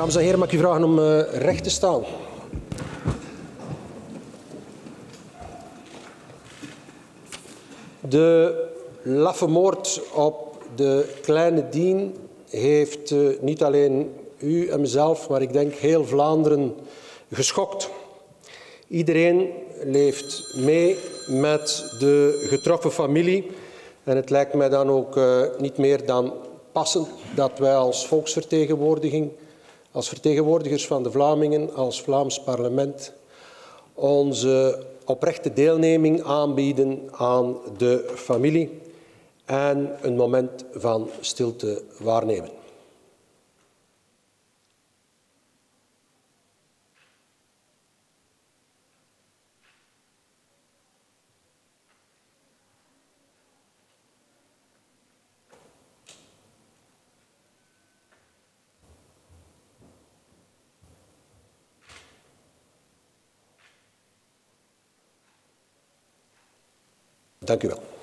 Dames en heren, mag ik u vragen om recht te staan. De laffe moord op de kleine Dien heeft niet alleen u en mezelf, maar ik denk heel Vlaanderen geschokt. Iedereen leeft mee met de getroffen familie en het lijkt mij dan ook niet meer dan passend dat wij als volksvertegenwoordiging, als vertegenwoordigers van de Vlamingen, als Vlaams parlement, onze oprechte deelneming aanbieden aan de familie en een moment van stilte waarnemen. Dank u wel.